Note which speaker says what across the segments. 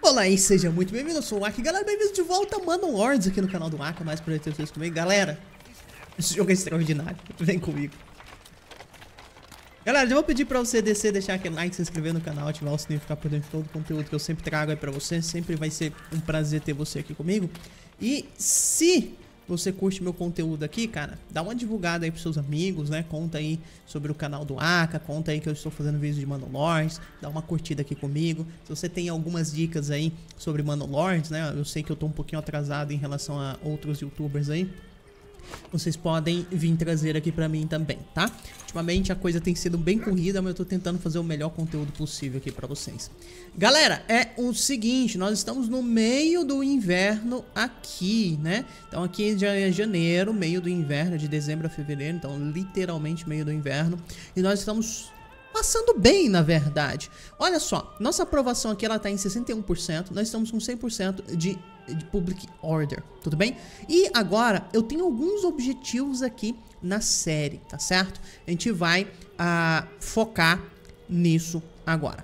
Speaker 1: Olá e seja muito bem-vindo, eu sou o Aki, galera, bem-vindos de volta a Manowar aqui no canal do Aki, mais pra ter vocês comigo, galera. Esse jogo é extraordinário, vem comigo. Galera, já vou pedir pra você descer, deixar aquele like, se inscrever no canal, ativar o sininho, ficar por dentro de todo o conteúdo que eu sempre trago aí pra você. Sempre vai ser um prazer ter você aqui comigo. E se você curte meu conteúdo aqui, cara, dá uma divulgada aí pros seus amigos, né? Conta aí sobre o canal do Aka, conta aí que eu estou fazendo vídeos de Manowars, dá uma curtida aqui comigo. Se você tem algumas dicas aí sobre Manowars, né? Eu sei que eu tô um pouquinho atrasado em relação a outros youtubers aí. Vocês podem vir trazer aqui pra mim também, tá? Ultimamente a coisa tem sido bem corrida, mas eu tô tentando fazer o melhor conteúdo possível aqui pra vocês. Galera, é o seguinte, nós estamos no meio do inverno aqui, né? Então aqui já é janeiro, meio do inverno, de dezembro a fevereiro, então literalmente meio do inverno. E nós estamos passando bem, na verdade. Olha só, nossa aprovação aqui ela tá em 61%, nós estamos com 100% de public order, tudo bem? E agora eu tenho alguns objetivos aqui na série, tá certo? A gente vai focar nisso agora.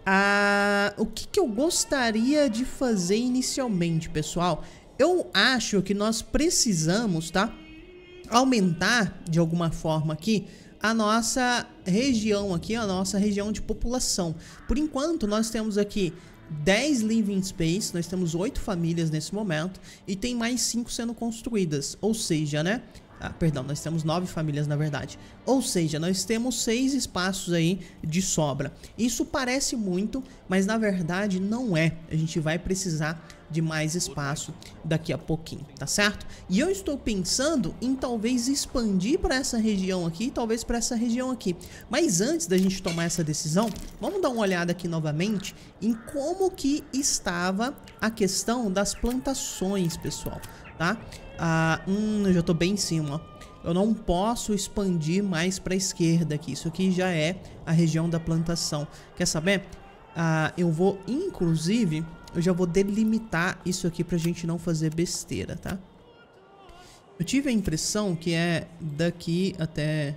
Speaker 1: O que eu gostaria de fazer inicialmente, pessoal? Eu acho que nós precisamos, tá? Aumentar de alguma forma aqui a nossa região aqui, a nossa região de população. Por enquanto nós temos aqui 10 living space, nós temos 8 famílias nesse momento e tem mais 5 sendo construídas, ou seja, né? Perdão, nós temos 9 famílias na verdade. Ou seja, nós temos 6 espaços aí de sobra. Isso parece muito, mas na verdade não é. A gente vai precisar de mais espaço daqui a pouquinho, tá certo? E eu estou pensando em talvez expandir para essa região aqui, talvez para essa região aqui. Mas antes da gente tomar essa decisão, vamos dar uma olhada aqui novamente em como que estava a questão das plantações, pessoal, tá? Eu já tô bem em cima, ó. Eu não posso expandir mais para a esquerda aqui. Isso aqui já é a região da plantação. Quer saber? Eu vou, inclusive, eu já vou delimitar isso aqui pra gente não fazer besteira, tá? Eu tive a impressão que é daqui até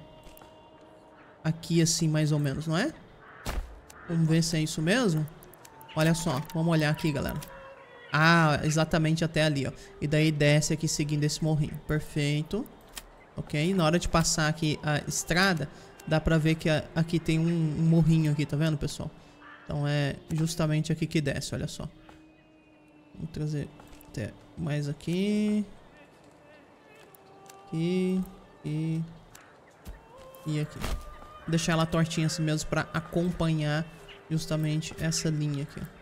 Speaker 1: aqui assim, mais ou menos, não é? Vamos ver se é isso mesmo. Olha só, vamos olhar aqui, galera. Exatamente até ali, ó. E daí desce aqui seguindo esse morrinho. Perfeito. Ok, na hora de passar aqui a estrada, dá pra ver que aqui tem um morrinho aqui, tá vendo, pessoal? Então é justamente aqui que desce, olha só. Vou trazer até mais aqui. Aqui. E aqui. Vou deixar ela tortinha assim mesmo pra acompanhar justamente essa linha aqui, ó.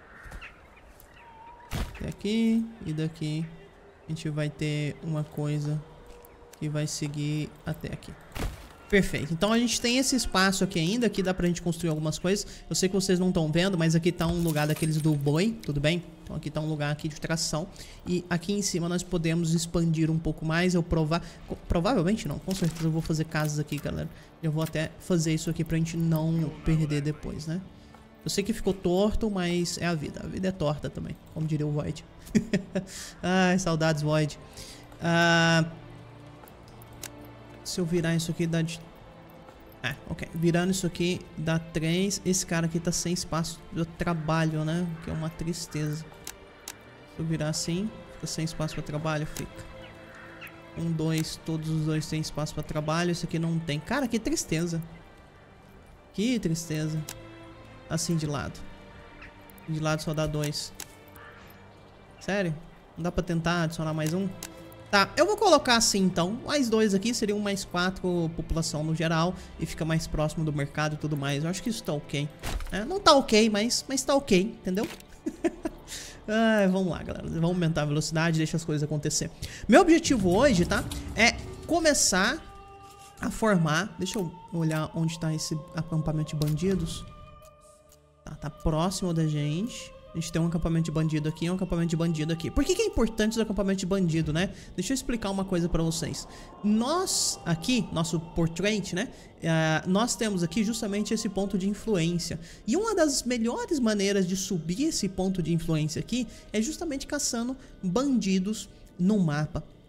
Speaker 1: Aqui e daqui a gente vai ter uma coisa que vai seguir até aqui. Perfeito, então a gente tem esse espaço aqui ainda, aqui dá pra gente construir algumas coisas. Eu sei que vocês não estão vendo, mas aqui tá um lugar daqueles do boi, tudo bem? Então aqui tá um lugar aqui de tração. E aqui em cima nós podemos expandir um pouco mais. Provavelmente não, com certeza eu vou fazer casas aqui, galera. Eu vou até fazer isso aqui pra gente não perder depois, né? Eu sei que ficou torto, mas é a vida. A vida é torta também, como diria o Void. Ai, saudades, Void. Se eu virar isso aqui, dá de... ok. Virando isso aqui, dá 3. Esse cara aqui tá sem espaço de trabalho, né? Que é uma tristeza. Se eu virar assim, fica sem espaço pra trabalho, fica. 1, 2, todos os dois têm espaço pra trabalho. Esse aqui não tem. Cara, que tristeza. Que tristeza. Assim de lado. De lado só dá 2. Sério? Não dá pra tentar adicionar mais um? Tá, eu vou colocar assim então. Mais 2 aqui, seriam mais 4 população no geral. E fica mais próximo do mercado e tudo mais. Eu acho que isso tá ok. Não tá ok, mas tá ok, entendeu? Vamos lá, galera. Vamos aumentar a velocidade, deixa as coisas acontecer. Meu objetivo hoje, tá? É começar a formar. Deixa eu olhar onde tá esse acampamento de bandidos. Tá próximo da gente. A gente tem um acampamento de bandido aqui e um acampamento de bandido aqui. Por que é importante o acampamento de bandido, né? Deixa eu explicar uma coisa pra vocês. Nós aqui, nosso portrait, né? Nós temos aqui justamente esse ponto de influência. E uma das melhores maneiras de subir esse ponto de influência aqui é justamente caçando bandidos no mapa.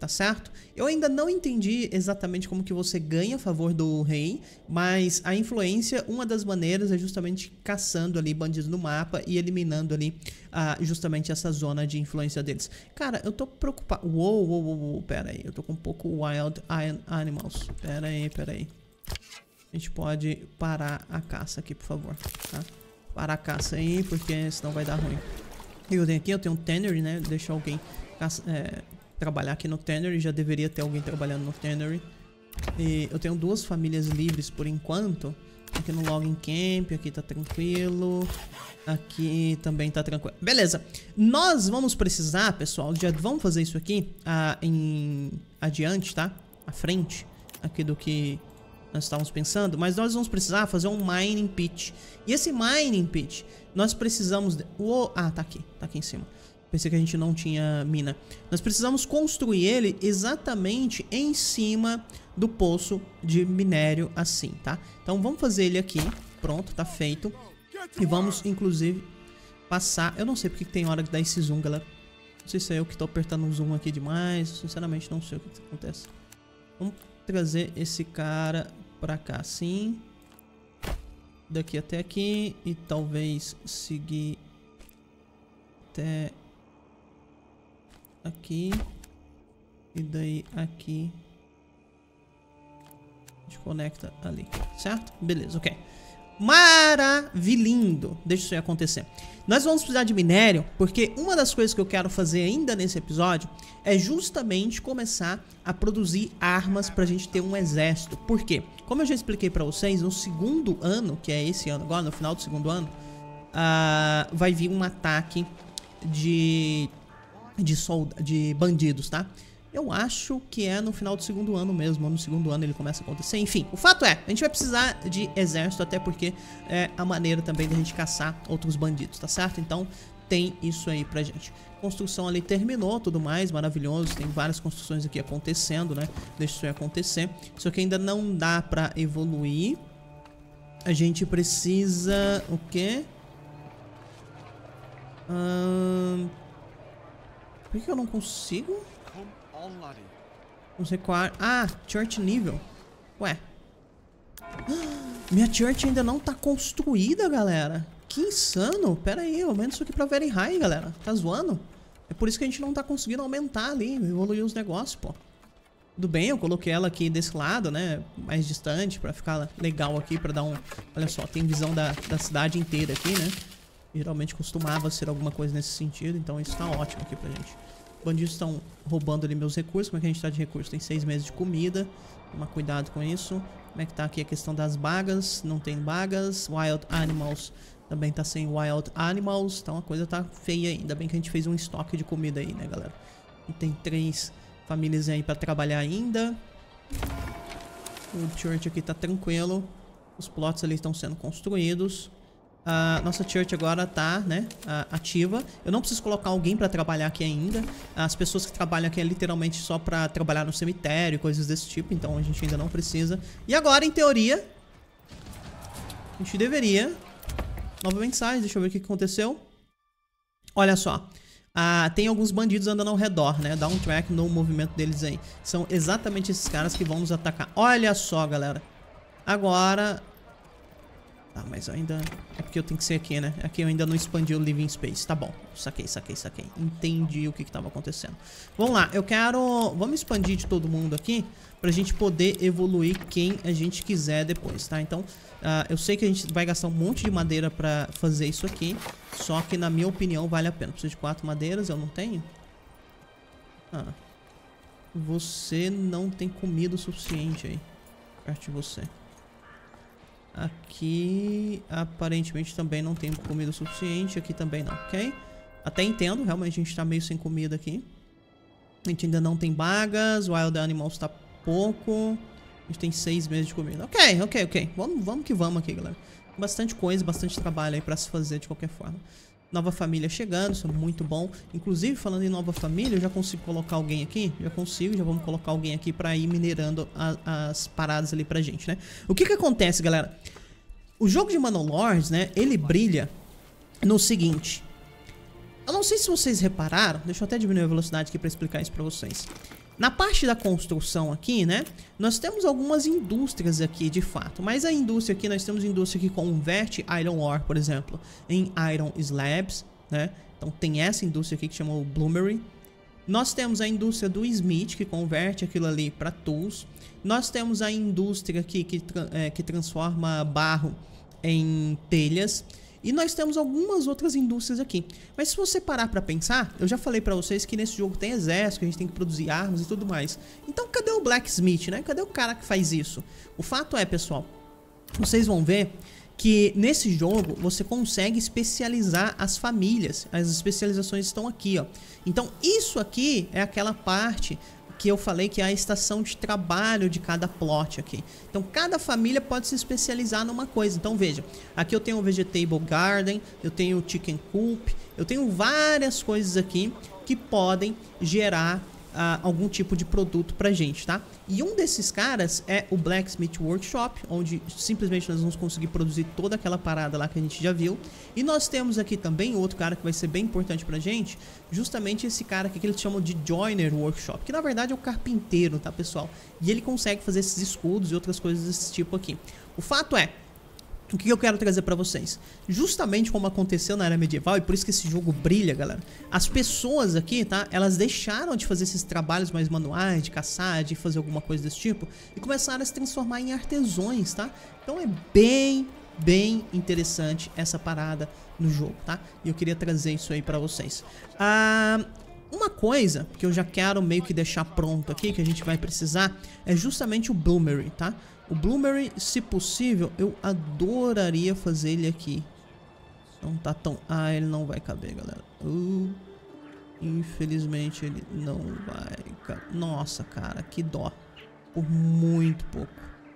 Speaker 1: tá certo? Eu ainda não entendi exatamente como que você ganha a favor do rei, mas a influência, uma das maneiras é justamente caçando ali bandidos no mapa e eliminando ali justamente essa zona de influência deles. Cara, eu tô preocupado. Uou, pera aí, eu tô com um pouco Wild Animals. Pera aí. A gente pode parar a caça aqui, por favor, tá? Parar a caça aí, porque senão vai dar ruim. Eu tenho um Tannery, né? Deixa alguém trabalhar aqui no Tannery. Já deveria ter alguém trabalhando no Tannery. E eu tenho 2 famílias livres por enquanto. Aqui no Logging Camp, aqui tá tranquilo. Aqui também tá tranquilo. Beleza. Nós vamos precisar, pessoal, já vamos fazer isso aqui adiante, tá? À frente aqui do que nós estávamos pensando. Mas nós vamos precisar fazer um Mining Pit. E esse Mining Pit, nós precisamos... tá aqui em cima. Pensei que a gente não tinha mina. Nós precisamos construir ele exatamente em cima do poço de minério assim, tá? Então vamos fazer ele aqui. Pronto, tá feito. E vamos, inclusive, passar... Eu não sei porque que tem hora que dá esse zoom, galera. Não sei se é eu que tô apertando o zoom aqui demais. Sinceramente, não sei o que acontece. Vamos trazer esse cara pra cá assim. Daqui até aqui. E talvez seguir até... aqui. E daí aqui. A gente conecta ali, certo? Beleza, ok. Maravilhindo. Deixa isso aí acontecer. Nós vamos precisar de minério, porque uma das coisas que eu quero fazer ainda nesse episódio é justamente começar a produzir armas pra gente ter um exército. Por quê? Como eu já expliquei pra vocês, no segundo ano, que é esse ano agora, no final do segundo ano, vai vir um ataque de bandidos, tá? Eu acho que é no final do segundo ano mesmo, ou no segundo ano ele começa a acontecer. Enfim, o fato é, a gente vai precisar de exército, até porque é a maneira também da gente caçar outros bandidos, tá certo? Então tem isso aí pra gente. Construção ali terminou, tudo mais, maravilhoso. Tem várias construções aqui acontecendo, né? Deixa isso aí acontecer. Só que ainda não dá pra evoluir. A gente precisa... o quê? Por que eu não consigo? Vamos recuar. Church nível. Ué. Minha church ainda não tá construída, galera. Que insano. Pera aí, eu aumento isso aqui pra very high, galera. Tá zoando? É por isso que a gente não tá conseguindo aumentar ali, evoluir os negócios, pô. Tudo bem, eu coloquei ela aqui desse lado, né? Mais distante, pra ficar legal aqui, pra dar um... Olha só, tem visão da cidade inteira aqui, né? Geralmente costumava ser alguma coisa nesse sentido, então isso tá ótimo aqui pra gente. Bandidos estão roubando ali meus recursos. Como é que a gente tá de recursos? Tem 6 meses de comida. Toma cuidado com isso. Como é que tá aqui a questão das bagas? Não tem bagas. Wild Animals também tá sem Wild Animals. Então a coisa tá feia aí. Ainda bem que a gente fez um estoque de comida aí, né, galera? E tem 3 famílias aí pra trabalhar ainda. O church aqui tá tranquilo. Os plots ali estão sendo construídos. Nossa church agora tá, né, ativa. Eu não preciso colocar alguém pra trabalhar aqui ainda. As pessoas que trabalham aqui é literalmente só pra trabalhar no cemitério, coisas desse tipo. Então a gente ainda não precisa. E agora, em teoria, a gente deveria... Nova mensagem, deixa eu ver o que aconteceu. Olha só. Tem alguns bandidos andando ao redor, né? Dá um track no movimento deles aí. São exatamente esses caras que vão nos atacar. Olha só, galera. Agora... mas ainda... É porque eu tenho que ser aqui, né? Aqui eu ainda não expandi o Living Space. Tá bom. Saquei. Entendi o que tava acontecendo. Vamos lá. Eu quero... Vamos expandir de todo mundo aqui pra gente poder evoluir quem a gente quiser depois, tá? Então, eu sei que a gente vai gastar um monte de madeira pra fazer isso aqui. Só que, na minha opinião, vale a pena. Preciso de 4 madeiras. Eu não tenho? Você não tem comida o suficiente aí. Perto de você. Aqui, aparentemente, também não tem comida o suficiente. Aqui também não, ok? Até entendo, realmente a gente tá meio sem comida aqui. A gente ainda não tem bagas. Wild Animals tá pouco. A gente tem 6 meses de comida. Ok. Vamos que vamos aqui, galera. Bastante coisa, bastante trabalho aí pra se fazer de qualquer forma. Nova família chegando, isso é muito bom. Inclusive, falando em nova família, eu já consigo colocar alguém aqui? Já consigo, já vamos colocar alguém aqui pra ir minerando as paradas ali pra gente, né? O que acontece, galera? O jogo de Manowars, né, ele brilha no seguinte. Eu não sei se vocês repararam, deixa eu até diminuir a velocidade aqui pra explicar isso pra vocês. Na parte da construção aqui, né, nós temos algumas indústrias aqui, de fato. Mas a indústria aqui, nós temos indústria que converte Iron Ore, por exemplo, em Iron Slabs, né? Então tem essa indústria aqui que chama o Bloomery. Nós temos a indústria do Smith, que converte aquilo ali para tools. Nós temos a indústria aqui que transforma barro em telhas. E nós temos algumas outras indústrias aqui. Mas se você parar pra pensar, eu já falei pra vocês que nesse jogo tem exército, que a gente tem que produzir armas e tudo mais. Então cadê o Blacksmith, né? Cadê o cara que faz isso? O fato é, pessoal, vocês vão ver que nesse jogo você consegue especializar as famílias. As especializações estão aqui, ó. Então isso aqui é aquela parte que eu falei que é a estação de trabalho de cada plot aqui. Então cada família pode se especializar numa coisa. Então veja, aqui eu tenho o Vegetable Garden, eu tenho o Chicken Coop, eu tenho várias coisas aqui que podem gerar algum tipo de produto pra gente, tá? E um desses caras é o Blacksmith Workshop, onde simplesmente nós vamos conseguir produzir toda aquela parada lá que a gente já viu. E nós temos aqui também outro cara que vai ser bem importante pra gente, justamente esse cara aqui que eles chamam de Joiner Workshop, que na verdade é o carpinteiro, tá, pessoal? E ele consegue fazer esses escudos e outras coisas desse tipo aqui. O fato é, o que eu quero trazer pra vocês? Justamente como aconteceu na era medieval, e por isso que esse jogo brilha, galera. As pessoas aqui, tá? Elas deixaram de fazer esses trabalhos mais manuais, de caçar, de fazer alguma coisa desse tipo, e começaram a se transformar em artesões, tá? Então é bem interessante essa parada no jogo, tá? E eu queria trazer isso aí pra vocês. Uma coisa que eu já quero meio que deixar pronto aqui, que a gente vai precisar, é justamente o Bloomery, tá? O Bloomery, se possível, eu adoraria fazer ele aqui. Não tá tão... ele não vai caber, galera. Infelizmente, ele não vai caber. Nossa, cara, que dó. Por muito pouco.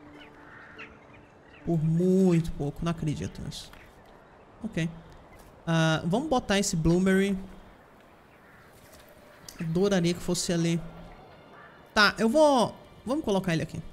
Speaker 1: Por muito pouco. Não acredito nisso. Ok. Vamos botar esse Bloomery. Adoraria que fosse ali. Tá, eu vou... Vamos colocar ele aqui.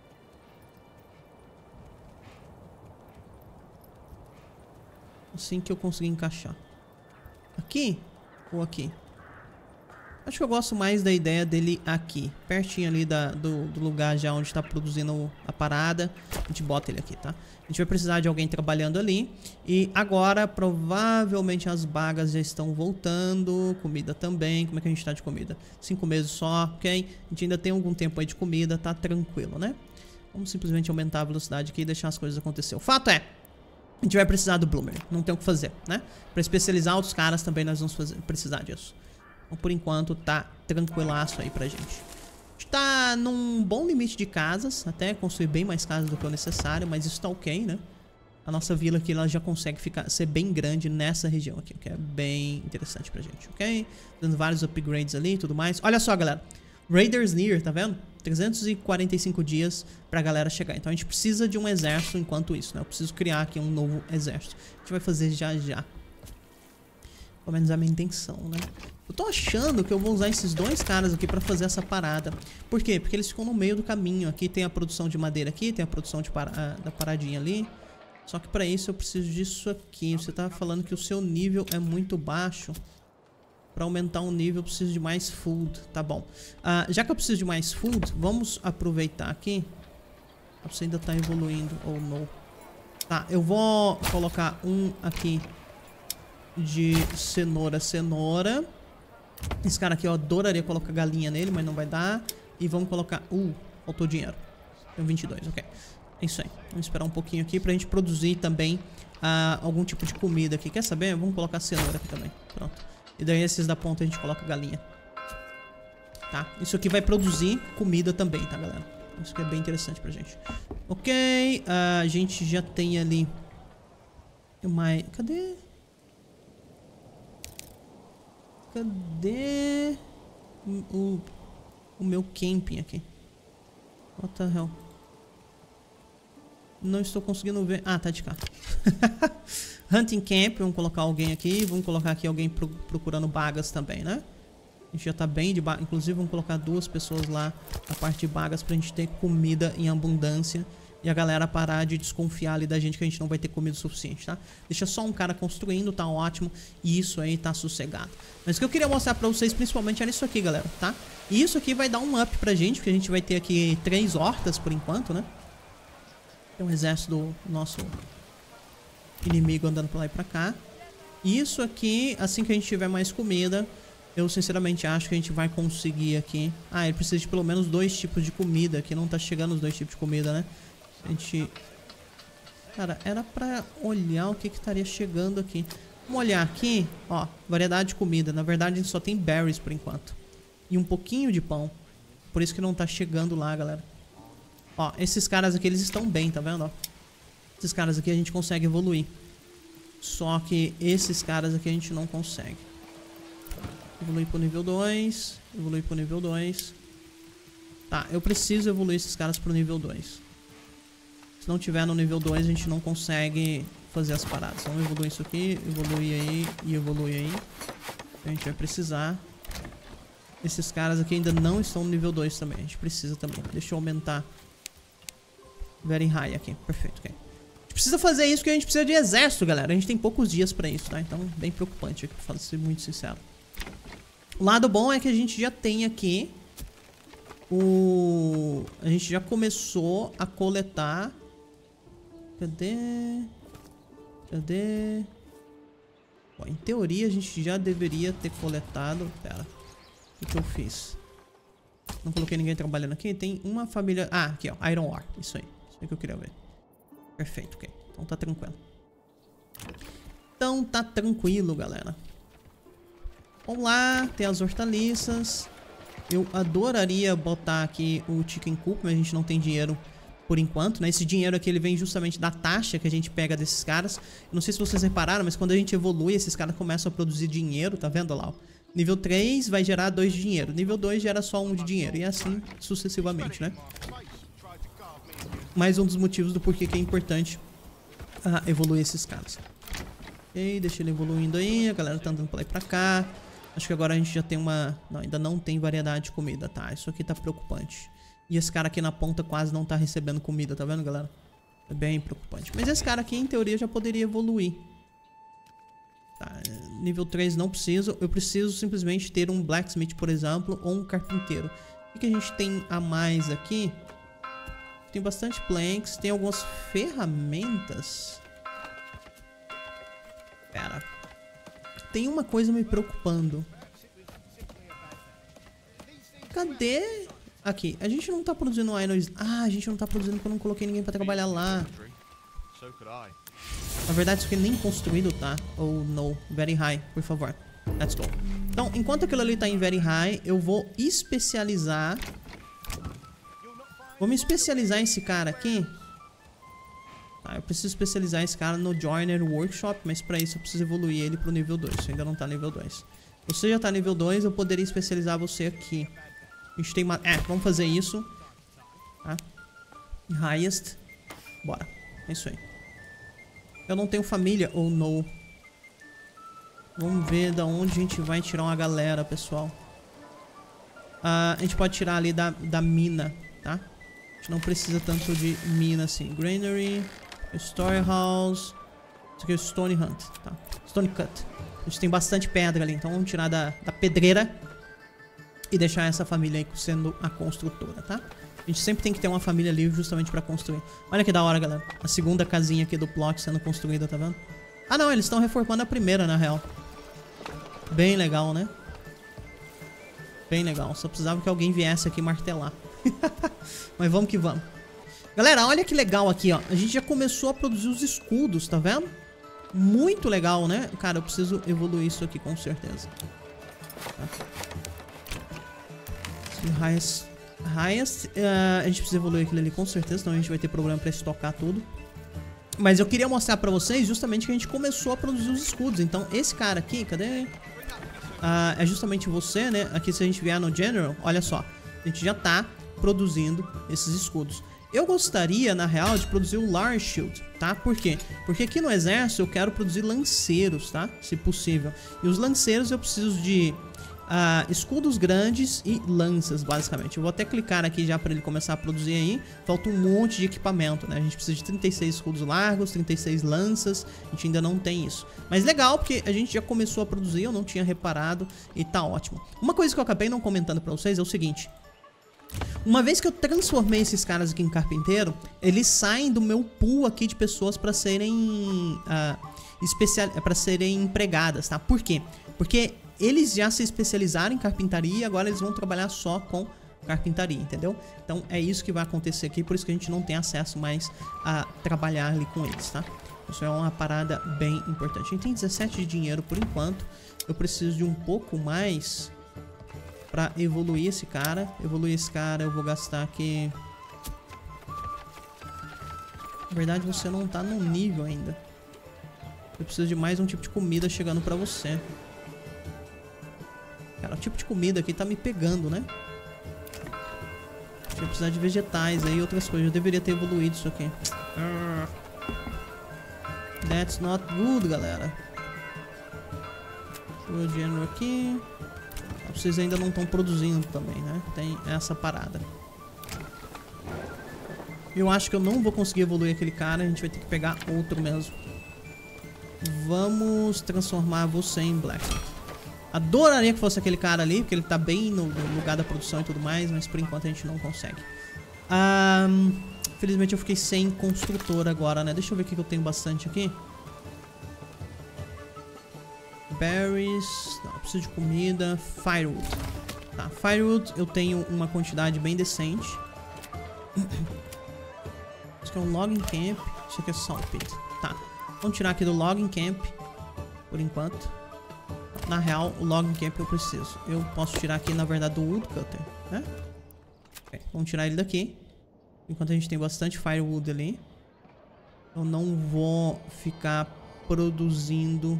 Speaker 1: Assim que eu conseguir encaixar. Aqui ou aqui? Acho que eu gosto mais da ideia dele aqui. Pertinho ali do lugar já onde está produzindo a parada. A gente bota ele aqui, tá? A gente vai precisar de alguém trabalhando ali. E agora provavelmente as bagas já estão voltando. Comida também. Como é que a gente tá de comida? 5 meses só, ok? A gente ainda tem algum tempo aí de comida. Tá tranquilo, né? Vamos simplesmente aumentar a velocidade aqui e deixar as coisas acontecer. O fato é, a gente vai precisar do Bloomer, não tem o que fazer, né? Pra especializar outros caras também nós vamos precisar disso. Então, por enquanto, tá tranquilaço aí pra gente. A gente tá num bom limite de casas, até construir bem mais casas do que o necessário, mas isso tá ok, né? A nossa vila aqui, ela já consegue ser bem grande nessa região aqui, o que é bem interessante pra gente, ok? Dando vários upgrades ali e tudo mais. Olha só, galera. Raiders Near, tá vendo? 345 dias pra galera chegar. Então a gente precisa de um exército enquanto isso, né? Eu preciso criar aqui um novo exército. A gente vai fazer já. Pelo menos a minha intenção, né? Eu tô achando que eu vou usar esses dois caras aqui pra fazer essa parada. Por quê? Porque eles ficam no meio do caminho. Aqui tem a produção de madeira aqui, tem a produção da paradinha ali. Só que pra isso eu preciso disso aqui. Você tava falando que o seu nível é muito baixo. Pra aumentar o nível eu preciso de mais food. Tá bom. Já que eu preciso de mais food, vamos aproveitar aqui. Você ainda tá evoluindo ou não. Tá, eu vou colocar um aqui de cenoura. Esse cara aqui eu adoraria colocar galinha nele, mas não vai dar. E vamos colocar... faltou dinheiro. Tem 22, ok. É isso aí. Vamos esperar um pouquinho aqui pra gente produzir também algum tipo de comida aqui. Quer saber? Vamos colocar cenoura aqui também. Pronto. E daí esses da ponta a gente coloca galinha. Tá? Isso aqui vai produzir comida também, tá, galera? Isso aqui é bem interessante pra gente. Ok. A gente já tem ali... Cadê? Cadê o meu camping aqui? What the hell? Não estou conseguindo ver. Tá de cá. Hunting Camp, vamos colocar alguém aqui. Vamos colocar aqui alguém procurando bagas também, né? A gente já tá bem de bagas. Inclusive, vamos colocar 2 pessoas lá na parte de bagas pra gente ter comida em abundância. e a galera parar de desconfiar ali da gente que a gente não vai ter comida o suficiente, tá? Deixa só um cara construindo, tá ótimo. E isso aí tá sossegado. Mas o que eu queria mostrar pra vocês principalmente era isso aqui, galera, tá? E isso aqui vai dar um up pra gente, porque a gente vai ter aqui 3 hortas por enquanto, né? Tem um exército do nosso inimigo andando pra lá e pra cá. E isso aqui, assim que a gente tiver mais comida, eu sinceramente acho que a gente vai conseguir aqui. Ah, ele precisa de pelo menos 2 tipos de comida. Aqui não tá chegando os 2 tipos de comida, né? A gente... Cara, era pra olhar o que que estaria chegando aqui. Vamos olhar aqui, ó, variedade de comida. Na verdade, a gente só tem berries por enquanto. E um pouquinho de pão. Por isso que não tá chegando lá, galera. Ó, esses caras aqui, eles estão bem, tá vendo, ó? Esses caras aqui a gente consegue evoluir. Só que esses caras aqui a gente não consegue. Evoluir pro nível 2. Evoluir pro nível 2. Tá, eu preciso evoluir esses caras pro nível 2. Se não tiver no nível 2, a gente não consegue fazer as paradas. Então evolui isso aqui, evolui aí e evolui aí. A gente vai precisar. Esses caras aqui ainda não estão no nível 2 também. A gente precisa também. Deixa eu aumentar. Very high aqui. Perfeito, ok. A gente precisa fazer isso porque a gente precisa de exército, galera. A gente tem poucos dias pra isso, tá? Então, bem preocupante aqui, pra ser muito sincero. O lado bom é que a gente já tem aqui a gente já começou a coletar. Cadê? Cadê? Bom, em teoria a gente já deveria ter coletado. Pera. O que eu fiz? Não coloquei ninguém trabalhando aqui. Tem uma família... Ah, aqui ó. Iron Ore. Isso aí. Isso aí que eu queria ver. Perfeito, ok. Então tá tranquilo. Então tá tranquilo, galera. Vamos lá. Tem as hortaliças. Eu adoraria botar aqui o Chicken Coop, mas a gente não tem dinheiro por enquanto, né? Esse dinheiro aqui, ele vem justamente da taxa que a gente pega desses caras. Eu não sei se vocês repararam, mas quando a gente evolui, esses caras começam a produzir dinheiro, tá vendo lá, ó? Nível 3 vai gerar 2 de dinheiro. Nível 2 gera só 1 de dinheiro. E assim sucessivamente, né? Mais um dos motivos do porquê que é importante evoluir esses caras. Ok, deixa ele evoluindo aí. A galera tá andando pra lá e pra cá. Acho que agora a gente já tem uma... Não, ainda não tem variedade de comida, tá? Isso aqui tá preocupante. E esse cara aqui na ponta quase não tá recebendo comida, tá vendo, galera? É bem preocupante. Mas esse cara aqui, em teoria, já poderia evoluir. Tá, nível 3 não preciso. Eu preciso simplesmente ter um blacksmith, por exemplo, ou um carpinteiro. O que a gente tem a mais aqui? Tem bastante planks. Tem algumas ferramentas. Pera. Tem uma coisa me preocupando. Cadê? Aqui, a gente não tá produzindo iron... Ah, a gente não tá produzindo porque eu não coloquei ninguém pra trabalhar lá. Na verdade, isso aqui nem construído tá. Oh, no. Very high, por favor. Let's go. Então, enquanto aquilo ali tá em very high, eu vou especializar... Vou me especializar esse cara aqui. Tá, eu preciso especializar esse cara no Joiner Workshop, mas pra isso eu preciso evoluir ele pro nível 2. Você ainda não tá nível 2. Você já tá nível 2, eu poderia especializar você aqui. A gente tem uma... vamos fazer isso. Tá? Highest. Bora. É isso aí. Eu não tenho família. Oh, no. Vamos ver da onde a gente vai tirar uma galera, pessoal. A gente pode tirar ali da mina, tá? A gente não precisa tanto de mina assim. Granary. Storehouse. Isso aqui é o Stone Hunt, tá? Stone Cut. A gente tem bastante pedra ali, então vamos tirar da pedreira. E deixar essa família aí sendo a construtora, tá? A gente sempre tem que ter uma família livre justamente pra construir. Olha que da hora, galera. A segunda casinha aqui do bloco sendo construída, tá vendo? Ah, não, eles estão reformando a primeira, na real. Bem legal, né? Bem legal. Só precisava que alguém viesse aqui martelar. Mas vamos que vamos. Galera, olha que legal aqui, ó. A gente já começou a produzir os escudos, tá vendo? Muito legal, né? Cara, eu preciso evoluir isso aqui com certeza. Tá. Highest. A gente precisa evoluir aquilo ali com certeza, senão a gente vai ter problema pra estocar tudo. Mas eu queria mostrar pra vocês justamente que a gente começou a produzir os escudos. Então esse cara aqui, cadê? É justamente você, né? Aqui se a gente vier no General, olha só. A gente já tá produzindo esses escudos. Eu gostaria, na real, de produzir o Large Shield, tá? Por quê? Porque aqui no exército eu quero produzir lanceiros, tá? Se possível. E os lanceiros eu preciso de escudos grandes e lanças, basicamente. Eu vou até clicar aqui já para ele começar a produzir aí. Falta um monte de equipamento, né? A gente precisa de 36 escudos largos, 36 lanças. A gente ainda não tem isso. Mas legal, porque a gente já começou a produzir, eu não tinha reparado e tá ótimo. Uma coisa que eu acabei não comentando para vocês é o seguinte. Uma vez que eu transformei esses caras aqui em carpinteiro, eles saem do meu pool aqui de pessoas para serem para serem empregadas, tá? Por quê? Porque eles já se especializaram em carpintaria e agora eles vão trabalhar só com carpintaria, entendeu? Então é isso que vai acontecer aqui, por isso que a gente não tem acesso mais a trabalhar ali com eles, tá? Isso é uma parada bem importante. A gente tem 17 de dinheiro por enquanto. Eu preciso de um pouco mais pra evoluir esse cara. Evoluir esse cara eu vou gastar aqui... Na verdade você não tá no nível ainda. Eu preciso de mais um tipo de comida chegando pra você. Cara, o tipo de comida aqui tá me pegando, né? Eu precisar de vegetais aí e outras coisas. Eu deveria ter evoluído isso aqui. That's not good, galera. Deixa eu ver o dinheiro aqui. Vocês ainda não estão produzindo também, né? Tem essa parada. Eu acho que eu não vou conseguir evoluir aquele cara. A gente vai ter que pegar outro mesmo. Vamos transformar você em Blacksmith. Adoraria que fosse aquele cara ali, porque ele tá bem no lugar da produção e tudo mais, mas por enquanto a gente não consegue. Felizmente eu fiquei sem construtor agora, né? Deixa eu ver o que eu tenho bastante aqui. Berries... Não, eu preciso de comida. Firewood. Tá, Firewood eu tenho uma quantidade bem decente. Isso aqui é um logging camp. Isso aqui é salt pit. Tá, vamos tirar aqui do logging camp por enquanto. Na real, o logging camp eu preciso. Eu posso tirar aqui, na verdade, do woodcutter, né? Okay, vamos tirar ele daqui. Enquanto a gente tem bastante firewood ali. Eu não vou ficar produzindo...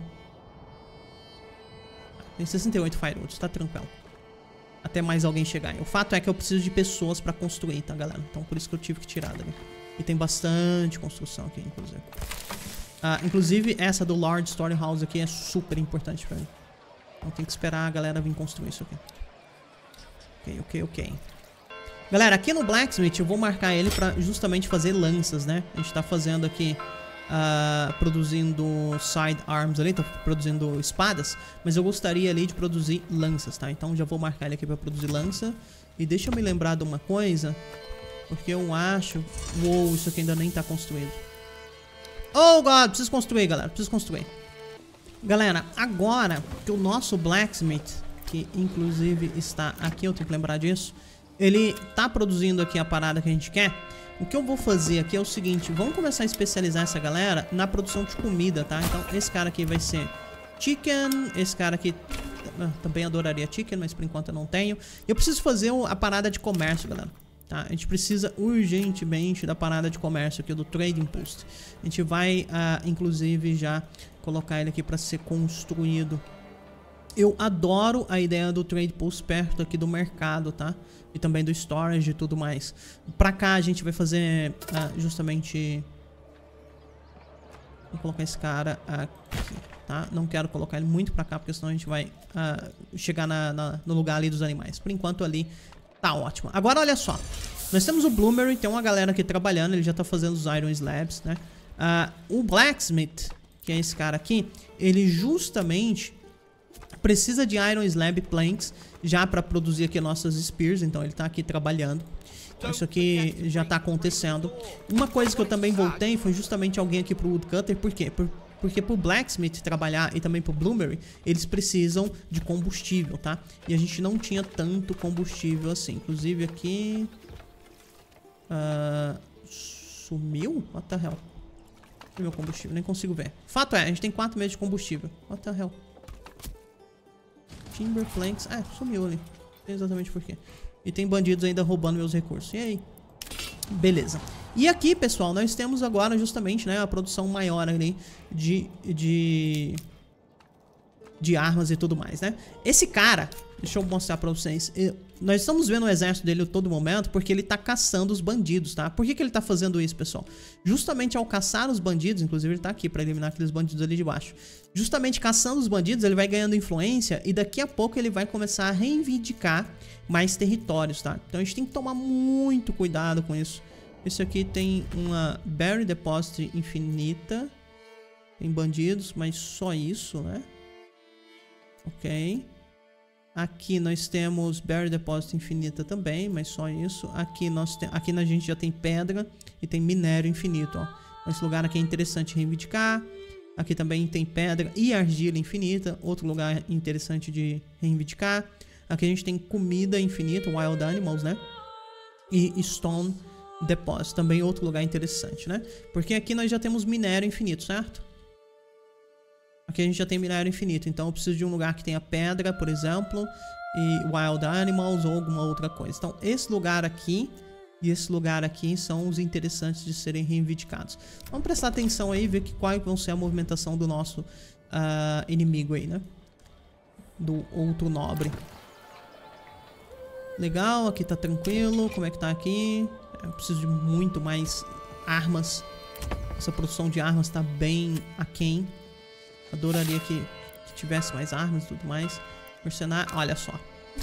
Speaker 1: Tem 68 firewoods, tá tranquilo. Até mais alguém chegar. O fato é que eu preciso de pessoas pra construir, tá, galera? Então por isso que eu tive que tirar dali. E tem bastante construção aqui, inclusive. Inclusive, essa do Lord Storehouse aqui é super importante pra mim. Então tem que esperar a galera vir construir isso aqui. Ok. Galera, aqui no Blacksmith eu vou marcar ele pra justamente fazer lanças, né? A gente tá fazendo aqui, produzindo sidearms ali, tá produzindo espadas. Mas eu gostaria ali de produzir lanças, tá? Então já vou marcar ele aqui pra produzir lança. E deixa eu me lembrar de uma coisa, porque eu acho... Uou, isso aqui ainda nem tá construído. Oh, God, preciso construir, galera, preciso construir. Galera, agora que o nosso Blacksmith, que inclusive está aqui, eu tenho que lembrar disso, ele tá produzindo aqui a parada que a gente quer. O que eu vou fazer aqui é o seguinte, vamos começar a especializar essa galera na produção de comida, tá? Então esse cara aqui vai ser chicken, esse cara aqui também adoraria chicken, mas por enquanto eu não tenho. Eu preciso fazer a parada de comércio, galera. Tá, a gente precisa urgentemente da parada de comércio aqui, do Trading Post. A gente vai, inclusive, já colocar ele aqui para ser construído. Eu adoro a ideia do Trade Post perto aqui do mercado, tá? E também do storage e tudo mais. Pra cá a gente vai fazer justamente... Vou colocar esse cara aqui, tá? Não quero colocar ele muito pra cá, porque senão a gente vai chegar no lugar ali dos animais. Por enquanto ali... Tá ótimo. Agora olha só. Nós temos o Bloomery, tem uma galera aqui trabalhando, ele já tá fazendo os Iron Slabs, né? O Blacksmith, que é esse cara aqui, ele justamente precisa de Iron Slab Planks já pra produzir aqui nossas Spears, então ele tá aqui trabalhando. Isso aqui já tá acontecendo. Uma coisa que eu também voltei foi justamente alguém aqui pro Woodcutter, por quê? Porque pro Blacksmith trabalhar e também pro Bloomery, eles precisam de combustível, tá? E a gente não tinha tanto combustível assim. Inclusive aqui... sumiu? What the hell? Cadê meu combustível? Nem consigo ver. Fato é, a gente tem 4 meses de combustível. What the hell? Timber Planks... sumiu ali. Não sei exatamente por quê. E tem bandidos ainda roubando meus recursos. E aí? Beleza. E aqui, pessoal, nós temos agora justamente, né, a produção maior ali de de armas e tudo mais, né? Esse cara, deixa eu mostrar pra vocês. Nós estamos vendo o exército dele a todo momento porque ele tá caçando os bandidos, tá? Por que que ele tá fazendo isso, pessoal? Justamente ao caçar os bandidos, inclusive ele tá aqui pra eliminar aqueles bandidos ali de baixo. Justamente caçando os bandidos, ele vai ganhando influência e daqui a pouco ele vai começar a reivindicar mais territórios, tá? Então a gente tem que tomar muito cuidado com isso. Esse aqui tem uma Berry Deposit infinita. Tem bandidos, mas só isso, né? Ok. Aqui nós temos Berry Deposit infinita também, mas só isso. Aqui a gente já tem pedra e tem minério infinito, ó. Esse lugar aqui é interessante reivindicar. Aqui também tem pedra e argila infinita. Outro lugar interessante de reivindicar. Aqui a gente tem comida infinita, Wild Animals, né? E Stone Deposit, também outro lugar interessante, né? Porque aqui nós já temos minério infinito, certo? Aqui a gente já tem minério infinito, então eu preciso de um lugar que tenha pedra, por exemplo, e Wild Animals ou alguma outra coisa. Então esse lugar aqui e esse lugar aqui são os interessantes de serem reivindicados. Vamos prestar atenção aí e ver qual vai ser a movimentação do nosso inimigo aí, né? Do outro nobre. Legal, aqui tá tranquilo. Como é que tá aqui? Eu preciso de muito mais armas. Essa produção de armas tá bem aquém. Adoraria que tivesse mais armas e tudo mais. Mercenário, olha só.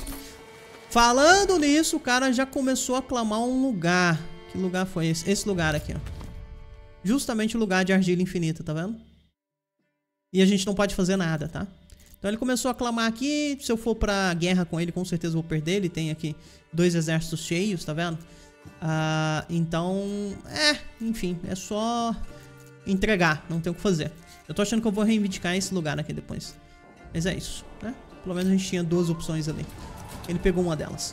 Speaker 1: Falando nisso, o cara já começou a clamar um lugar. Que lugar foi esse? Esse lugar aqui, ó. Justamente o lugar de argila infinita, tá vendo? E a gente não pode fazer nada, tá? Então ele começou a clamar aqui. Se eu for pra guerra com ele, com certeza eu vou perder. Ele tem aqui 2 exércitos cheios, tá vendo? Então, enfim, é só entregar, não tem o que fazer. Eu tô achando que eu vou reivindicar esse lugar aqui depois. Mas é isso, né? Pelo menos a gente tinha 2 opções ali. Ele pegou uma delas.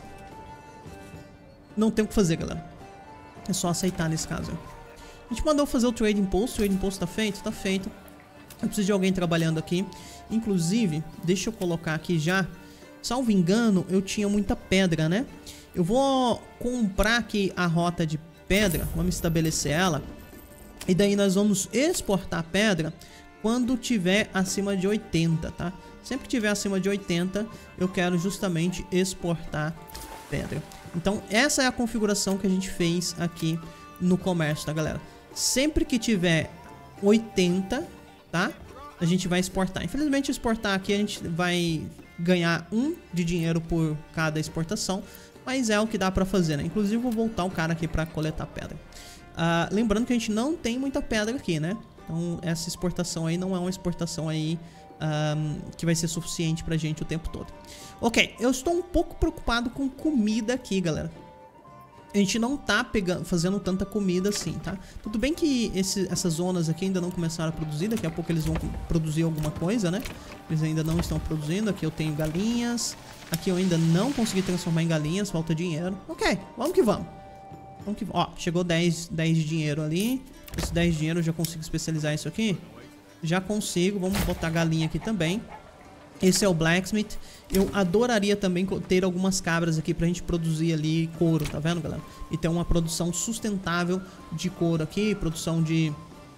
Speaker 1: Não tem o que fazer, galera. É só aceitar nesse caso. A gente mandou fazer o Trading Post. O Trading Post tá feito? Tá feito. Eu preciso de alguém trabalhando aqui. Inclusive, deixa eu colocar aqui já. Salvo engano, eu tinha muita pedra, né? Eu vou comprar aqui a rota de pedra. Vamos estabelecer ela. E daí nós vamos exportar a pedra quando tiver acima de 80, tá? Sempre que tiver acima de 80, eu quero justamente exportar pedra. Então, essa é a configuração que a gente fez aqui no comércio, tá, galera? Sempre que tiver 80, tá? A gente vai exportar. Infelizmente, exportar aqui a gente vai ganhar 1 de dinheiro por cada exportação. Mas é o que dá pra fazer, né? Inclusive, vou voltar o cara aqui pra coletar pedra. Lembrando que a gente não tem muita pedra aqui, né? Então essa exportação aí não é uma exportação aí que vai ser suficiente pra gente o tempo todo. Ok, eu estou um pouco preocupado com comida aqui, galera. A gente não tá fazendo tanta comida assim, tá? Tudo bem que essas zonas aqui ainda não começaram a produzir. Daqui a pouco eles vão produzir alguma coisa, né? Eles ainda não estão produzindo. Aqui eu tenho galinhas. Aqui eu ainda não consegui transformar em galinhas, falta dinheiro. Ok, vamos que vamos. Ó, chegou 10 de dinheiro ali. Esse 10 de dinheiro eu já consigo especializar isso aqui? Já consigo, vamos botar galinha aqui também. Esse é o Blacksmith. Eu adoraria também ter algumas cabras aqui pra gente produzir ali couro, tá vendo, galera? E ter uma produção sustentável de couro aqui, produção de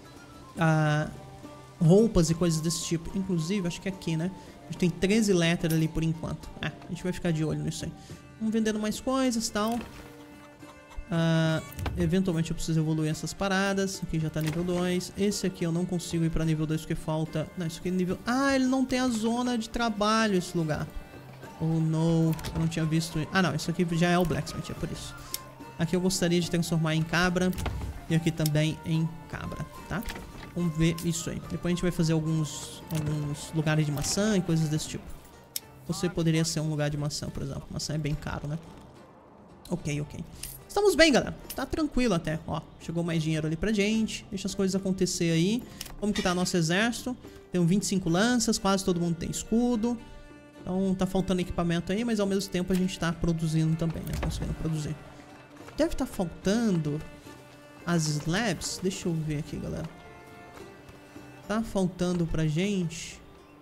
Speaker 1: roupas e coisas desse tipo. Inclusive, acho que aqui, né? A gente tem 13 letras ali por enquanto. A gente vai ficar de olho nisso aí. Vamos vendendo mais coisas e tal. Eventualmente eu preciso evoluir essas paradas. Aqui já tá nível 2. Esse aqui eu não consigo ir pra nível 2 porque falta... Não, isso aqui é nível... ele não tem a zona de trabalho, esse lugar. Oh, não. Eu não tinha visto... não, isso aqui já é o Blacksmith, é por isso. Aqui eu gostaria de transformar em cabra. E aqui também em cabra, tá? Vamos ver isso aí. Depois a gente vai fazer alguns lugares de maçã e coisas desse tipo. Você poderia ser um lugar de maçã, por exemplo. Maçã é bem caro, né? Ok. Estamos bem, galera. Tá tranquilo até. Ó, chegou mais dinheiro ali pra gente. Deixa as coisas acontecer aí. Como que tá nosso exército? Tem 25 lanças, quase todo mundo tem escudo. Então tá faltando equipamento aí, mas ao mesmo tempo a gente tá produzindo também, né? Conseguindo produzir. Deve estar faltando as slabs. Deixa eu ver aqui, galera. Tá faltando pra gente.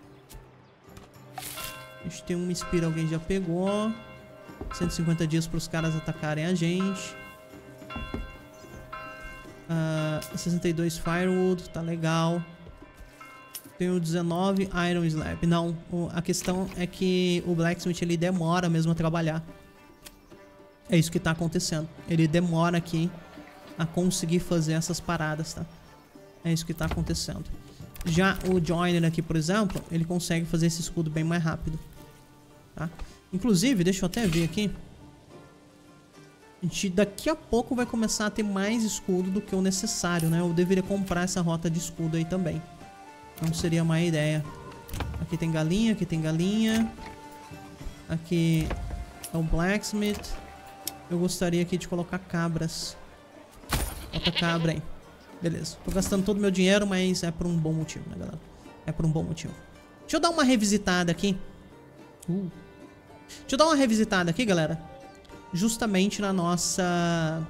Speaker 1: A gente tem uma inspira, alguém já pegou. 150 dias para os caras atacarem a gente. 62 firewood, tá legal. Tenho 19 Iron Slab. Não, a questão é que o Blacksmith ele demora mesmo a trabalhar. É isso que tá acontecendo. Ele demora aqui a conseguir fazer essas paradas, tá? É isso que tá acontecendo. Já o Joiner aqui, por exemplo, ele consegue fazer esse escudo bem mais rápido, tá? Inclusive, deixa eu até ver aqui. A gente daqui a pouco vai começar a ter mais escudo do que o necessário, né? Eu deveria comprar essa rota de escudo aí também. Não seria má ideia. Aqui tem galinha, aqui tem galinha. Aqui é o Blacksmith. Eu gostaria aqui de colocar cabras. Bota cabra aí. Beleza. Tô gastando todo o meu dinheiro, mas é por um bom motivo, né, galera? É por um bom motivo. Deixa eu dar uma revisitada aqui. Deixa eu dar uma revisitada aqui, galera. Justamente na nossa...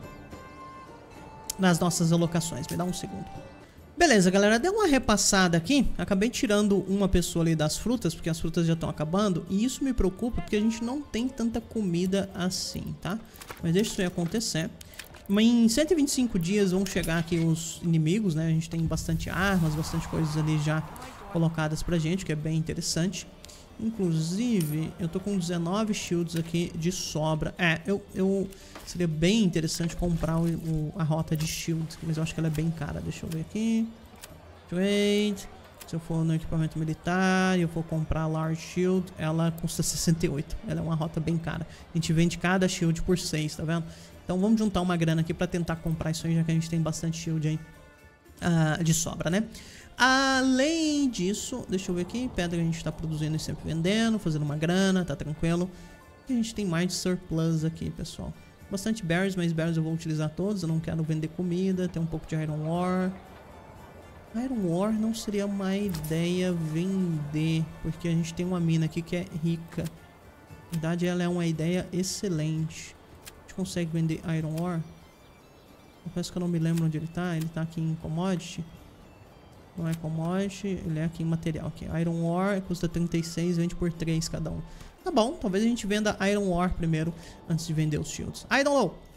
Speaker 1: nas nossas alocações. Me dá um segundo. Beleza, galera. Deu uma repassada aqui. Acabei tirando uma pessoa ali das frutas, porque as frutas já estão acabando. E isso me preocupa, porque a gente não tem tanta comida assim, tá? Mas deixa isso aí acontecer. Mas em 125 dias vão chegar aqui os inimigos, né? A gente tem bastante armas, bastante coisas ali já colocadas pra gente, que é bem interessante. Inclusive, eu tô com 19 shields aqui de sobra. Seria bem interessante comprar a rota de shields, mas eu acho que ela é bem cara. Deixa eu ver aqui. Trade. Se eu for no equipamento militar e eu for comprar a Large Shield, ela custa 68. Ela é uma rota bem cara. A gente vende cada shield por 6, tá vendo? Então vamos juntar uma grana aqui pra tentar comprar isso aí, já que a gente tem bastante shield aí de sobra, né? Além disso, deixa eu ver aqui, pedra a gente tá produzindo e sempre vendendo, fazendo uma grana, tá tranquilo. E a gente tem mais de surplus aqui, pessoal. Bastante berries, mas berries eu vou utilizar todos, eu não quero vender comida, tem um pouco de Iron Ore. Iron Ore não seria uma ideia vender, porque a gente tem uma mina aqui que é rica. Na verdade, ela é uma ideia excelente. Consegue vender Iron Ore? Confesso que eu não me lembro onde ele tá. Ele tá aqui em Commodity. Não é Commodity, ele é aqui em material. Aqui. Iron Ore custa 36, vende por 3 cada um. Tá bom, talvez a gente venda Iron Ore primeiro, antes de vender os shields. I don't know.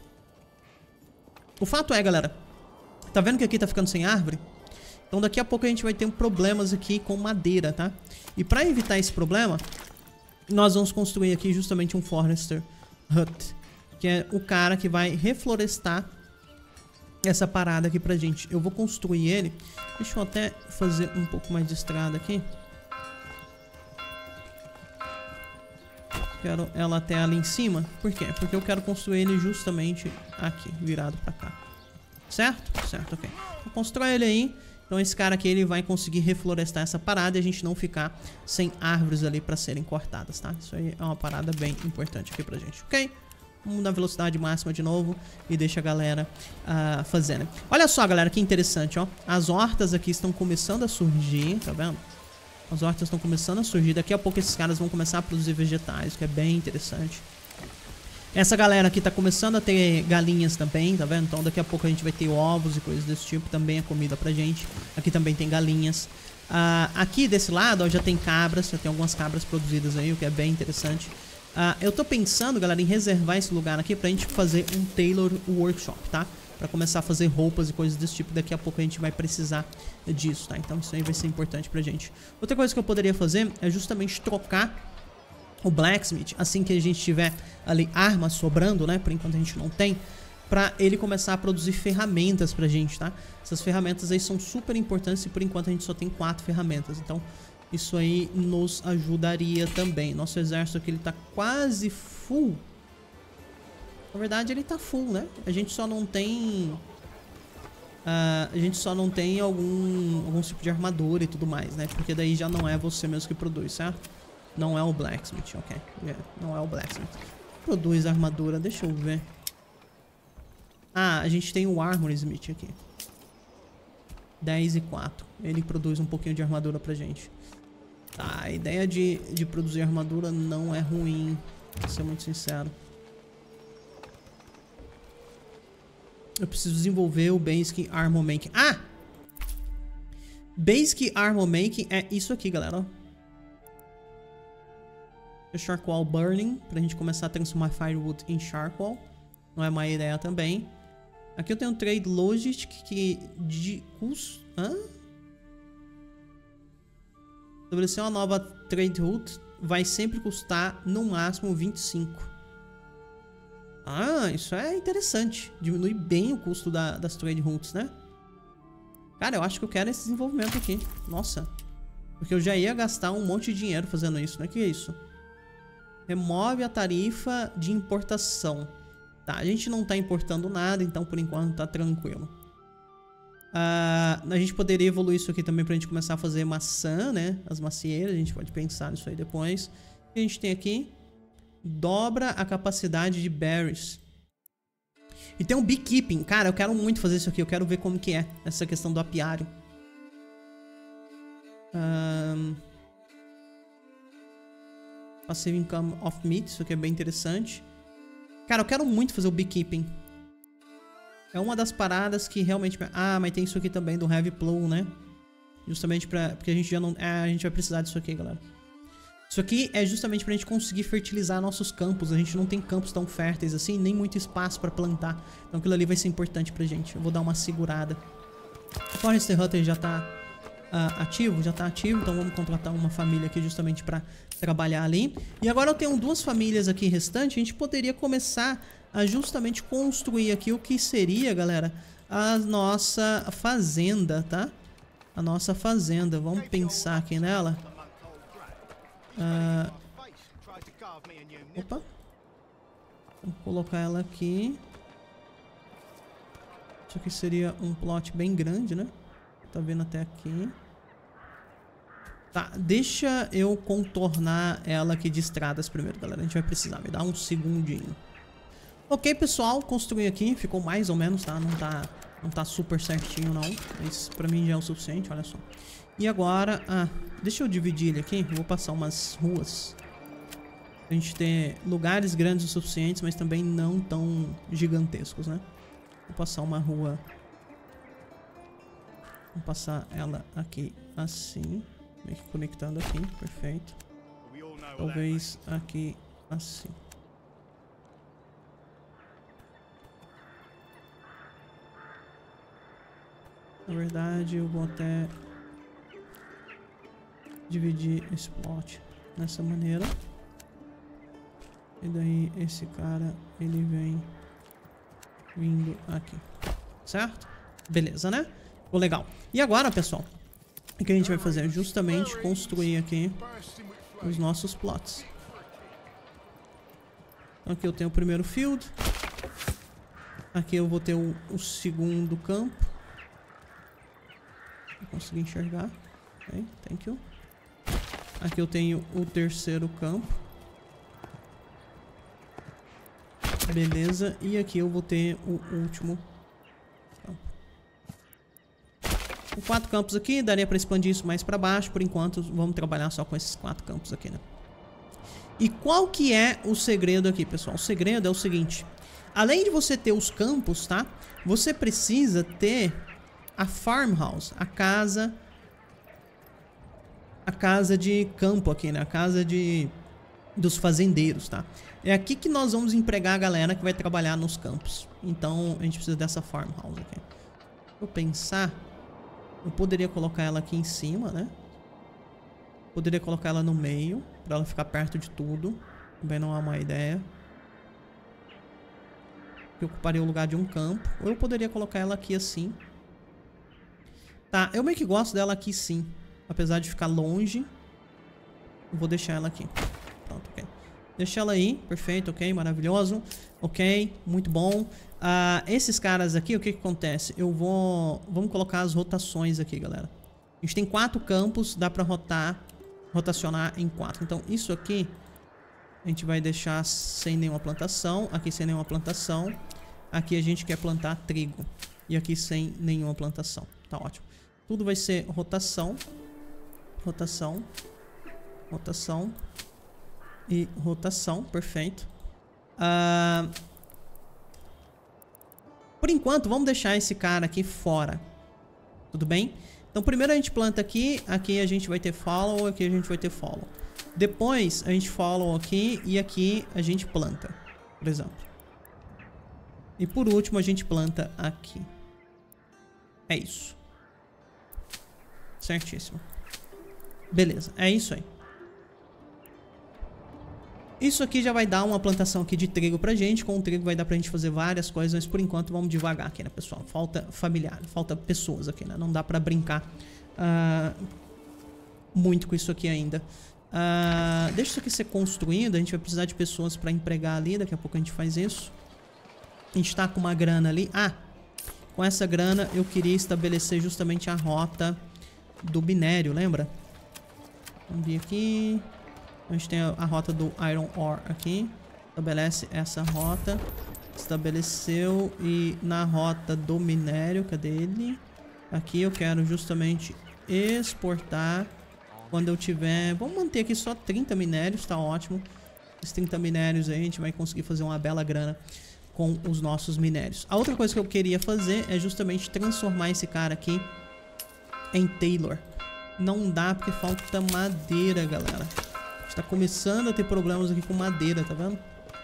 Speaker 1: O fato é, galera, tá vendo que aqui tá ficando sem árvore? Então daqui a pouco a gente vai ter problemas aqui com madeira, tá? E pra evitar esse problema, nós vamos construir aqui justamente um Forester Hut, que é o cara que vai reflorestar essa parada aqui pra gente. Eu vou construir ele. Deixa eu até fazer um pouco mais de estrada aqui. Quero ela até ali em cima. Por quê? Porque eu quero construir ele justamente aqui, virado pra cá. Certo? Certo, ok. Vou construir ele aí. Então esse cara aqui, ele vai conseguir reflorestar essa parada e a gente não ficar sem árvores ali pra serem cortadas, tá? Isso aí é uma parada bem importante aqui pra gente, ok? Vamos na velocidade máxima de novo e deixa a galera fazendo. Olha só, galera, que interessante, ó. As hortas aqui estão começando a surgir, tá vendo? As hortas estão começando a surgir. Daqui a pouco esses caras vão começar a produzir vegetais, que é bem interessante. Essa galera aqui tá começando a ter galinhas também, tá vendo? Então daqui a pouco a gente vai ter ovos e coisas desse tipo. Também é comida pra gente. Aqui também tem galinhas. Aqui desse lado, ó, já tem cabras. Já tem algumas cabras produzidas aí, o que é bem interessante. Eu tô pensando, galera, em reservar esse lugar aqui pra gente fazer um tailor workshop, tá? Pra começar a fazer roupas e coisas desse tipo. Daqui a pouco a gente vai precisar disso, tá? Então isso aí vai ser importante pra gente. Outra coisa que eu poderia fazer é justamente trocar o Blacksmith, assim que a gente tiver ali armas sobrando, né? Por enquanto a gente não tem. Pra ele começar a produzir ferramentas pra gente, tá? Essas ferramentas aí são super importantes e por enquanto a gente só tem 4 ferramentas. Então isso aí nos ajudaria também. Nosso exército aqui, ele tá quase full. Na verdade, ele tá full, né? A gente só não tem... algum tipo de armadura e tudo mais, né? Porque daí já não é você mesmo que produz, certo? Não é o Blacksmith, ok. Não é o Blacksmith. Produz armadura, deixa eu ver. A gente tem o Armor Smith aqui. 10 e 4. Ele produz um pouquinho de armadura pra gente. Tá, a ideia de produzir armadura não é ruim, pra ser muito sincero. Eu preciso desenvolver o Basic Armor Making. Basic Armor Making é isso aqui, galera. Charcoal Burning, pra gente começar a transformar Firewood em Charcoal. Não é má ideia também. Aqui eu tenho um Trade Logistic que de custo... Estabelecer uma nova trade route vai sempre custar no máximo 25. Ah, isso é interessante. Diminui bem o custo das trade routes, né? Cara, eu acho que eu quero esse desenvolvimento aqui. Nossa. Porque eu já ia gastar um monte de dinheiro fazendo isso, né? Que é isso? Remove a tarifa de importação. Tá, a gente não tá importando nada, então por enquanto tá tranquilo. A gente poderia evoluir isso aqui também pra gente começar a fazer maçã, né? As macieiras, a gente pode pensar nisso aí depois. O que a gente tem aqui? Dobra a capacidade de berries. E tem um beekeeping. Cara, eu quero muito fazer isso aqui. Eu quero ver como que é essa questão do apiário. Passive income of meat. Isso aqui é bem interessante. Cara, eu quero muito fazer o beekeeping. É uma das paradas que realmente... Ah, mas tem isso aqui também do heavy plow, né? Justamente porque a gente já não... a gente vai precisar disso aqui, galera. Isso aqui é justamente pra gente conseguir fertilizar nossos campos. A gente não tem campos tão férteis assim, nem muito espaço pra plantar. Então aquilo ali vai ser importante pra gente. Eu vou dar uma segurada. O Forester Hunter já tá ativo, então vamos contratar uma família aqui justamente pra trabalhar ali. E agora eu tenho duas famílias aqui restantes. A gente poderia começar a justamente construir aqui o que seria, galera, a nossa fazenda, tá? A nossa fazenda. Vamos pensar aqui nela. Opa. Vamos colocar ela aqui. Isso aqui seria um plot bem grande, né? Tá vendo até aqui. Tá, deixa eu contornar ela aqui de estradas primeiro, galera. A gente vai precisar, me dá um segundinho. Ok, pessoal, construí aqui. Ficou mais ou menos, tá? Não tá super certinho, não. Mas pra mim já é o suficiente, olha só. E agora, deixa eu dividir ele aqui. Vou passar umas ruas. Pra gente ter lugares grandes o suficientes, mas também não tão gigantescos, né? Vou passar uma rua. Vou passar ela aqui assim. Meio que conectando aqui, perfeito. Talvez aqui assim. Na verdade, eu vou até dividir esse plot nessa maneira. E daí esse cara, ele vem vindo aqui. Certo? Beleza, né? Ficou legal. E agora, pessoal, o que a gente vai fazer é justamente construir aqui os nossos plots. Então aqui eu tenho o primeiro field. Aqui eu vou ter o segundo campo. Vou conseguir enxergar. Ok, thank you. Aqui eu tenho o terceiro campo. Beleza. E aqui eu vou ter o último campo. Com 4 campos aqui, daria pra expandir isso mais pra baixo. Por enquanto, vamos trabalhar só com esses 4 campos aqui, né? E qual que é o segredo aqui, pessoal? O segredo é o seguinte. Além de você ter os campos, tá? Você precisa ter a farmhouse, a casa de campo aqui, né? A casa dos fazendeiros, tá? É aqui que nós vamos empregar a galera que vai trabalhar nos campos. Então, a gente precisa dessa farmhouse aqui. Vou pensar... Eu poderia colocar ela aqui em cima, né? Poderia colocar ela no meio, pra ela ficar perto de tudo. Também não é uma ideia. Que ocuparia o lugar de um campo. Ou eu poderia colocar ela aqui assim. Tá, eu meio que gosto dela aqui sim. Apesar de ficar longe. Eu vou deixar ela aqui. Pronto, ok. Deixa ela aí, perfeito, ok, maravilhoso. Ok, muito bom. Esses caras aqui, o que acontece? Vamos colocar as rotações aqui, galera. A gente tem 4 campos, dá pra rotacionar em 4. Então isso aqui a gente vai deixar sem nenhuma plantação. Aqui sem nenhuma plantação. Aqui a gente quer plantar trigo. E aqui sem nenhuma plantação. Tá ótimo. Tudo vai ser rotação. Rotação. Rotação. E rotação, perfeito. Por enquanto, vamos deixar esse cara aqui fora. Tudo bem? Então, primeiro a gente planta aqui. Aqui a gente vai ter follow. Aqui a gente vai ter follow. Depois, a gente follow aqui. E aqui a gente planta. Por exemplo. E por último, a gente planta aqui. É isso. Certíssimo. Beleza, é isso aí. Isso aqui já vai dar uma plantação aqui de trigo pra gente. Com o trigo vai dar pra gente fazer várias coisas, mas por enquanto vamos devagar aqui, né, pessoal? Falta familiar, falta pessoas aqui, né? Não dá pra brincar muito com isso aqui ainda. Deixa isso aqui ser construído. A gente vai precisar de pessoas pra empregar ali. Daqui a pouco a gente faz isso. A gente tá com uma grana ali. Com essa grana eu queria estabelecer justamente a rota do minério, lembra? Vamos vir aqui. A gente tem a rota do Iron Ore aqui. Estabelece essa rota. Estabeleceu. E na rota do minério, cadê ele? Aqui eu quero justamente exportar quando eu tiver... Vamos manter aqui só 30 minérios, tá ótimo. Esses 30 minérios aí a gente vai conseguir fazer uma bela grana com os nossos minérios. A outra coisa que eu queria fazer é justamente transformar esse cara aqui em Tailor. Não dá porque falta madeira, galera. A gente tá começando a ter problemas aqui com madeira, tá vendo?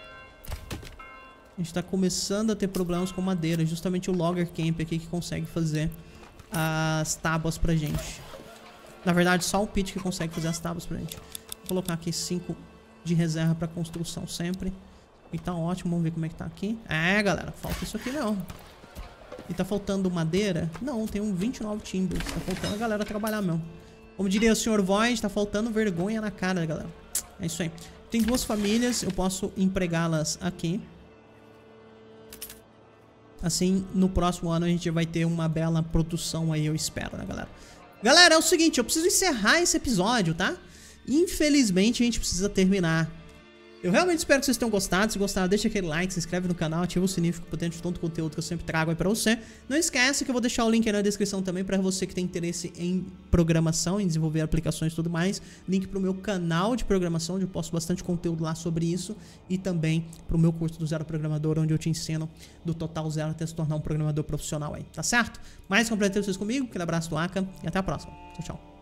Speaker 1: A gente tá começando a ter problemas com madeira. Justamente o Logger Camp aqui que consegue fazer as tábuas pra gente. Na verdade, só o Pit que consegue fazer as tábuas pra gente. Vou colocar aqui 5 de reserva pra construção sempre. E tá ótimo, vamos ver como é que tá aqui. Galera, falta isso aqui não. E tá faltando madeira? Não, tem um 29 timbers. Tá faltando a galera trabalhar mesmo. Como diria o Sr. Void, tá faltando vergonha na cara, galera. É isso aí. Tem 2 famílias, eu posso empregá-las aqui. Assim, no próximo ano a gente vai ter uma bela produção aí, eu espero, né, galera? Galera, é o seguinte, eu preciso encerrar esse episódio, tá? Infelizmente a gente precisa terminar. Eu realmente espero que vocês tenham gostado. Se gostaram, deixa aquele like, se inscreve no canal, ativa o sininho, fica por dentro de todo o conteúdo que eu sempre trago aí pra você. Não esquece que eu vou deixar o link aí na descrição também pra você que tem interesse em programação, em desenvolver aplicações e tudo mais. Link pro meu canal de programação, onde eu posto bastante conteúdo lá sobre isso. E também pro meu curso do Zero Programador, onde eu te ensino do total zero até se tornar um programador profissional aí, tá certo? Mais completamente vocês comigo, aquele abraço do Aka e até a próxima. Tchau, tchau.